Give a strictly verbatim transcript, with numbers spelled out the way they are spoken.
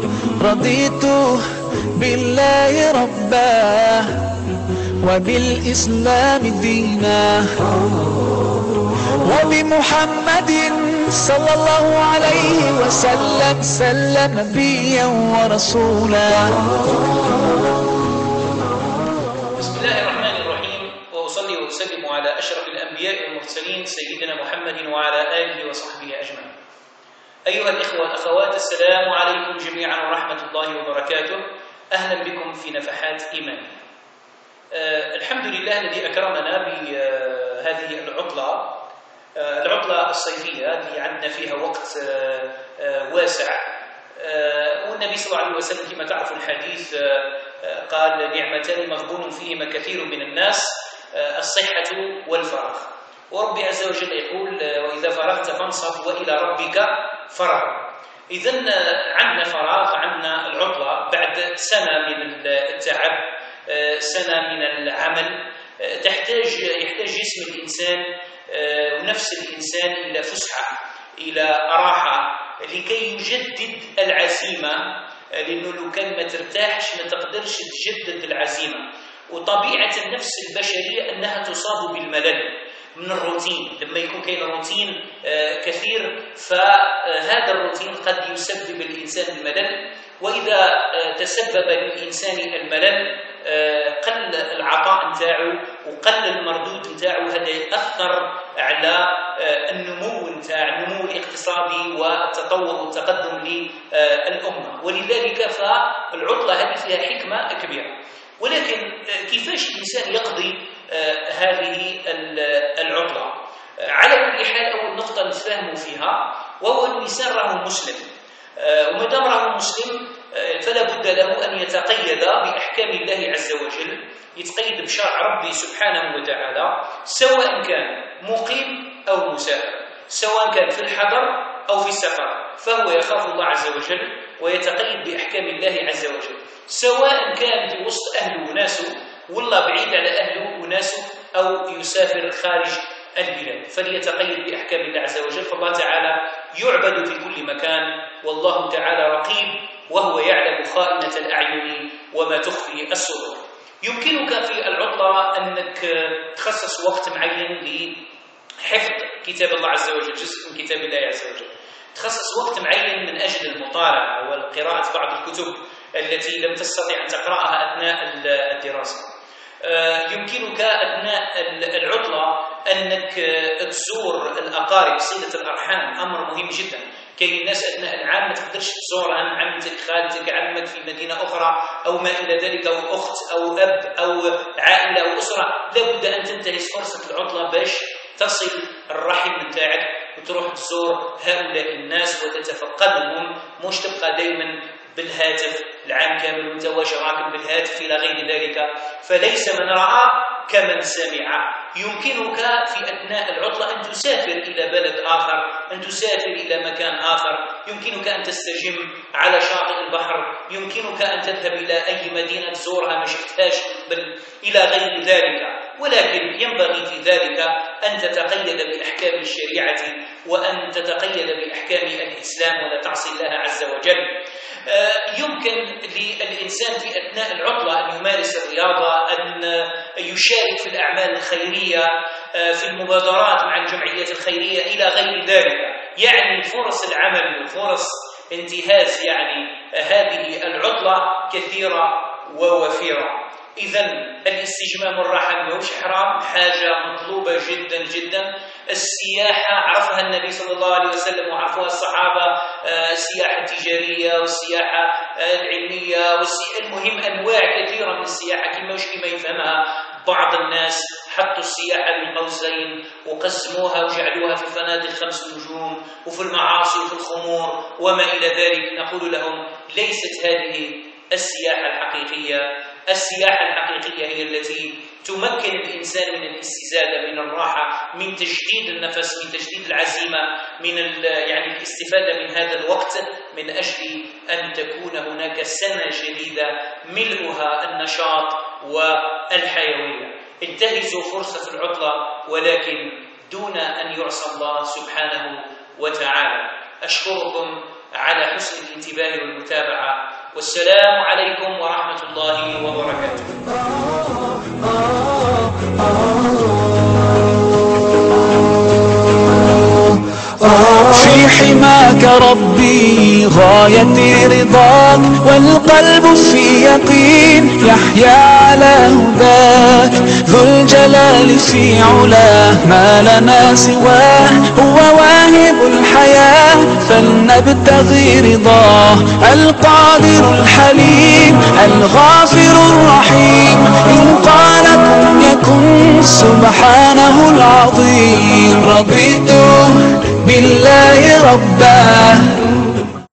رضيت بالله ربا وبالإسلام دينا وبمحمد صلى الله عليه وسلم سلم نبيا ورسولا. بسم الله الرحمن الرحيم، وأصلي وأسلم على أشرف الأنبياء والمرسلين سيدنا محمد وعلى آله وصحبه أجمعين. أيها الإخوة والأخوات، السلام عليكم جميعا ورحمة الله وبركاته. أهلا بكم في نفحات إيمان. أه الحمد لله الذي أكرمنا بهذه العطلة، أه العطلة الصيفية اللي عندنا فيها وقت أه أه واسع. أه والنبي صلى الله عليه وسلم كما تعرف الحديث أه قال: نعمتان مغبون فيهما كثير من الناس، أه الصحة والفراغ. وربي عز وجل يقول: وإذا فرغت فانصب وإلى ربك فرغ. إذن عندنا فراغ، عندنا العطلة بعد سنة من التعب، سنة من العمل. تحتاج يحتاج جسم الإنسان ونفس الإنسان إلى فسحة، إلى راحة، لكي يجدد العزيمة، لأنه لو كان ما ترتاحش ما تقدرش تجدد العزيمة. وطبيعة النفس البشرية أنها تصاب بالملل من الروتين. لما يكون كاين روتين كثير فهذا الروتين قد يسبب الإنسان الملل، وإذا تسبب للإنسان الملل قل العطاء نتاعو وقل المردود نتاعو. هذا يأثر على النمو نتاع النمو الاقتصادي والتطور والتقدم للأمة. ولذلك فالعطلة هذه فيها حكمة كبيرة. ولكن كيفاش الإنسان يقضي هذه العطلة؟ على كل حال، أول نقطة نتفاهموا فيها وهو أن الإنسان راه مسلم، وما دام راه مسلم فلا بد له أن يتقيد بأحكام الله عز وجل، يتقيد بشرع ربي سبحانه وتعالى، سواء كان مقيم أو مسافر، سواء كان في الحضر أو في السفر، فهو يخاف الله عز وجل ويتقيد بأحكام الله عز وجل، سواء كان في وسط أهله وناسه والله بعيد على أهله وناسه، أو يسافر خارج البلاد، فليتقيد بأحكام الله عز وجل. فالله تعالى يعبد في كل مكان، والله تعالى رقيب وهو يعلم خائنة الأعين وما تخفي الصدور. يمكنك في العطلة أنك تخصص وقت معين لحفظ كتاب الله عز وجل، جزء من كتاب الله عز وجل. تخصص وقت معين من أجل المطالعة والقراءة بعض الكتب التي لم تستطع أن تقرأها أثناء الدراسة. يمكنك أثناء العطلة أنك تزور الأقارب، صلة الأرحام أمر مهم جدا. كاين الناس أثناء العام ما تقدرش تزور عمتك، خالتك، عمك في مدينة أخرى أو ما إلى ذلك، أو أخت أو أب أو عائلة أو أسرة. لابد أن تنتهز فرصة العطلة باش تصل الرحم نتاعك وتروح تزور هؤلاء الناس وتتفقدهم، مش تبقى دائما بالهاتف العام كامل وانت راكب بالهاتف الى غير ذلك. فليس من راى كمن سمع. يمكنك في اثناء العطله ان تسافر الى بلد اخر، ان تسافر الى مكان اخر، يمكنك ان تستجم على شاطئ البحر، يمكنك ان تذهب الى اي مدينه تزورها ما شفتهاش بل الى غير ذلك. ولكن ينبغي في ذلك أن تتقيد بأحكام الشريعة وأن تتقيد بأحكام الإسلام ولا تعصي الله عز وجل. يمكن للإنسان في أثناء العطلة أن يمارس الرياضة، أن يشارك في الأعمال الخيرية، في المبادرات مع الجمعيات الخيرية إلى غير ذلك. يعني فرص العمل وفرص انتهاز يعني هذه العطلة كثيرة ووفيرة. إذن الاستجمام والراحة ماهوش حرام، حاجة مطلوبة جدا جدا. السياحة عرفها النبي صلى الله عليه وسلم وعرفها الصحابة، السياحة التجارية والسياحة العلمية والسياحة، المهم أنواع كثيرة من السياحة كما مش كما يفهمها بعض الناس. حطوا السياحة بين قوسين وقسموها وجعلوها في فنادق خمس نجوم وفي المعاصي وفي الخمور وما إلى ذلك. نقول لهم ليست هذه السياحة الحقيقية. السياحة الحقيقية هي التي تمكن الإنسان من الاستزادة، من الراحة، من تجديد النفس، من تجديد العزيمة، من يعني الاستفادة من هذا الوقت من أجل أن تكون هناك سنة جديدة ملؤها النشاط والحيوية. انتهزوا فرصة العطلة ولكن دون أن يعصى الله سبحانه وتعالى. أشكركم على حسن الانتباه والمتابعة. والسلام عليكم ورحمة الله وبركاته. في حماك ربي غايتي رضاك، والقلب في يقين يحيا على هداك. ذو الجلال في علاه ما لنا سواه، هو واهب الحياة فلنبتغي رضاه. القادر الحليم الغافر الرحيم، إن قال كن يكن سبحانه العظيم. رضيت بالله ربا